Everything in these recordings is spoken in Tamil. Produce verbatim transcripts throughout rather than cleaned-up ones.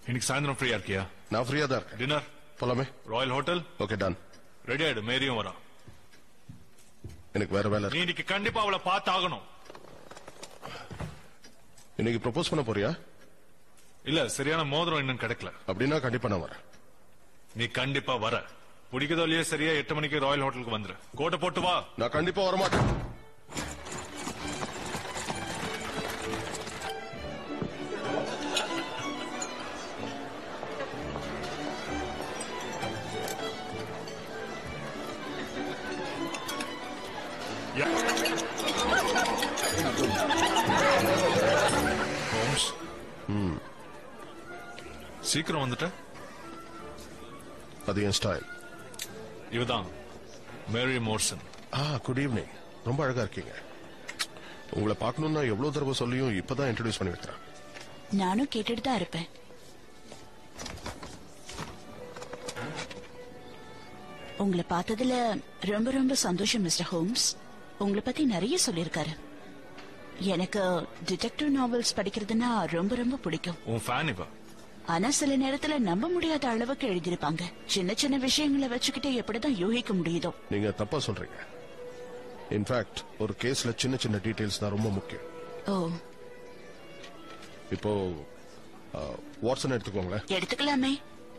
இன்னைக்கு சாயந்தரம் ஃப்ரீயா இருக்கியா? நான் ஃப்ரீயா தான் இருக்கேன். டின்னர் போலாமே? Royal hotel. Okay done. Ready ஆயிடு, மேரியும் வரா. எனக்கு வேற வேலை. நீ இன்னைக்கு கண்டிப்பா அவளை பார்த்து ஆகணும். இன்னைக்கு ப்ரொபோஸ் பண்ண போறியா? இல்ல, சரியான மோதிரம் இன்னும் கிடைக்கல. அப்படின்னா கண்டிப்பா நான் வரேன். நீ கண்டிப்பா வர. பிடிக்கதோ இல்லையே, சரியா எட்டு மணிக்கு ராயல் ஹோட்டலுக்கு வந்துரு. கோட்டை போட்டு வா. நான் கண்டிப்பா வரமாட்டேன். சீக்கிரம் வந்துட்ட. அது என் ஸ்டைல். இவதான் மேரி மோர்சன். ஆ, குட் ஈவினிங். ரொம்ப அழகா இருக்கீங்க. உங்களை பார்க்கணும்னா எவ்வளவு தடவை சொல்லியும் இப்பதான் இன்ட்ரோடியூஸ் பண்ணி வைக்கிறேன். நானும் கேட்டுட்டு தான் இருப்பேன். உங்களை பார்த்ததுல ரொம்ப ரொம்ப சந்தோஷம் மிஸ்டர் ஹோம்ஸ். உங்களை பத்தி நிறைய சொல்லிருக்காரு. எனக்கு டிடெக்டிவ் நாவல்ஸ் படிக்கிறதுனா ரொம்ப ரொம்ப பிடிக்கும். உன் ஃபேன் இவ. ஆனா சில நேரத்துல நம்ப முடியாத அளவுக்கு எழுதிருப்பாங்க. சின்ன சின்ன விஷயங்களை வச்சுக்கிட்டு எப்படிதான் யோகிக்க முடியுதோ. நீங்க தப்பா சொல்றீங்க. இன்ஃபேக்ட் ஒரு கேஸ்ல சின்ன சின்ன டீடைல்ஸ் தான் ரொம்ப முக்கியம். ஓ, இப்போ வாட்சன் எடுத்துக்கோங்களேன். எடுத்துக்கலாமே.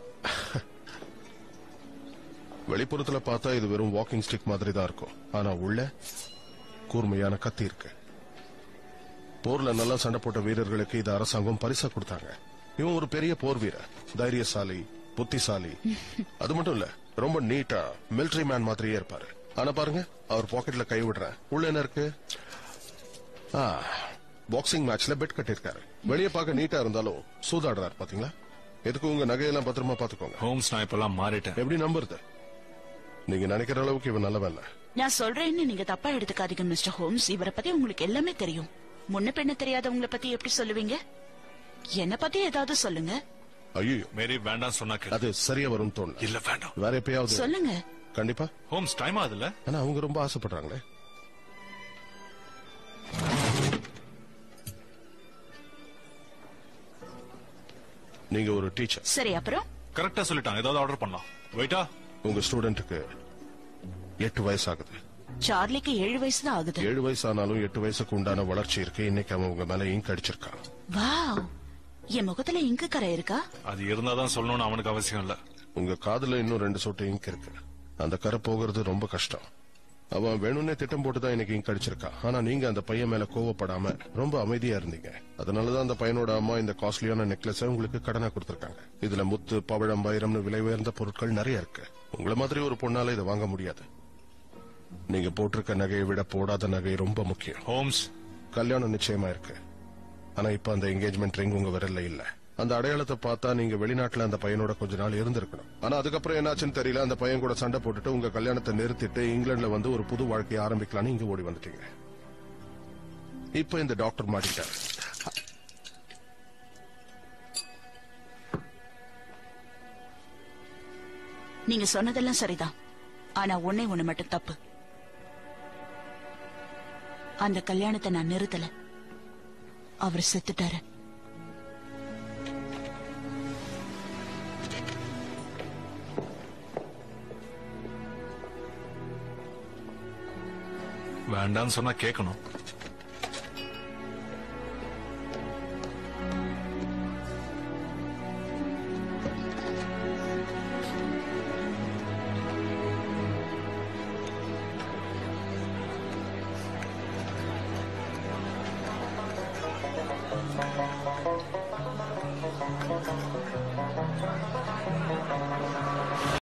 வெளிப்புறத்துல பார்த்தா இது வெறும் வாக்கிங் ஸ்டிக் மாதிரி தான் இருக்கும். ஆனா உள்ள கூர்மையான கத்தி இருக்கு. போர்ல நல்லா சண்டை போட்ட வீரர்களுக்கு இது அரசாங்கம் பரிசா கொடுத்தாங்க. இவன் ஒரு பெரிய போர் வீரர், தைரியசாலி, புத்திசாலி. அது மட்டும் இல்ல, ரொம்ப நீட்டா மிலிட்டரி மேன் மாதிரியே இருப்பாரு. ஆனா பாருங்க, அவர் பாக்கெட்ல கை விடுறேன். உள்ள என்ன இருக்கு? பாக்ஸிங் மேட்ச்ல பெட் கட்டிருக்காரு. வெளியே பார்க்க நீட்டா இருந்தாலும் சூதாடுறாரு. பாத்தீங்களா? எதுக்கு உங்க நகையெல்லாம் பத்திரமா பாத்துக்கோங்க. ஹோம்ஸ், நான் இப்பெல்லாம் மாறிட்டேன். எப்படி நம்புறது? நீங்க நினைக்கிற அளவுக்கு இவன் நல்லவன் இல்ல. நான் சொல்றேன்னு நீங்க தப்பா எடுத்துக்காதீங்க மிஸ்டர் ஹோம்ஸ். இவரை பத்தி உங்களுக்கு எல்லாமே தெரியும். முன்ன பின்ன தெரியாதவங்களை பத்தி எப்படி சொல்லுவீங்க? என்ன பத்தி ஏதாவது சொல்லுங்க. ஐயோ, மேரி வேண்டாம் சொன்னா அது சரியா வரும் தோணு. இல்ல வேண்டாம். வேற எப்பயாவது சொல்லுங்க. கண்டிப்பா. ஹோம்ஸ், டைம் ஆகுதுல்ல? ஆனா அவங்க ரொம்ப ஆசைப்படுறாங்களே. நீங்க ஒரு டீச்சர். சரி, அப்புறம்? கரெக்டா சொல்லிட்டாங்க. ஏதாவது ஆர்டர் பண்ணலாம். வெயிட்டா. உங்க ஸ்டூடெண்ட்டுக்கு எட்டு வயசு ஆகுது. சார்லிக்கு ஏழு வயசு தான் ஆகுது. ஏழு வயசு ஆனாலும் எட்டு வயசுக்கு உண்டான வளர்ச்சி இருக்கு. இன்னைக்கு அவன் உங்க மேல இங்க் அடிச்சிருக்கான். வாவ், என் முகத்துல இங்கு கரை இருக்கா? அது இருந்தாதான் சொல்லணும்னு அவனுக்கு அவசியம் இல்ல. உங்க காதுல இன்னும் ரெண்டு சொட்டு இங்க் இருக்கு. அந்த கரை போகிறது ரொம்ப கஷ்டம். அவன் வேணும்னே திட்டம் போட்டுதான் இன்னைக்கு இங்க் அடிச்சிருக்கான். ஆனா நீங்க அந்த பையன் மேல கோவப்படாம ரொம்ப அமைதியா இருந்தீங்க. அதனாலதான் அந்த பையனோட அம்மா இந்த காஸ்ட்லியான நெக்லஸ் உங்களுக்கு கடனா கொடுத்திருக்காங்க. இதுல முத்து, பவழம், வைரம்னு விலை உயர்ந்த பொருட்கள் நிறைய இருக்கு. உங்களை மாதிரி ஒரு பொண்ணால இதை வாங்க முடியாது. நீங்க போட்டிருக்க நகையை விட போடாத நகை ரொம்ப முக்கியம். ஹோம்ஸ், கல்யாணம் நிச்சயமா இருக்கு. ஆனா இப்ப அந்த என்கேஜ்மெண்ட் ரிங் உங்க விரல்ல இல்ல. அந்த அடையாளத்தை பார்த்தா நீங்க வெளிநாட்டுல அந்த பையனோட கொஞ்ச நாள் இருந்திருக்கணும். ஆனா அதுக்கப்புறம் என்னாச்சுன்னு தெரியல. அந்த பையன் கூட சண்டை போட்டுட்டு உங்க கல்யாணத்தை நிறுத்திட்டு இங்கிலாந்துல வந்து ஒரு புது வாழ்க்கையை ஆரம்பிக்கலாம்னு இங்க ஓடி வந்துட்டீங்க. இப்ப இந்த டாக்டர் மாட்டிட்டார். நீங்க சொன்னதெல்லாம் சரிதான். ஆனா ஒன்னே ஒண்ணு மட்டும் தப்பு. அந்த கல்யாணத்தை நான் நிறுத்தல. அவர் செத்துட்டாரு. வேண்டான்னு சொன்னா கேட்கணும்.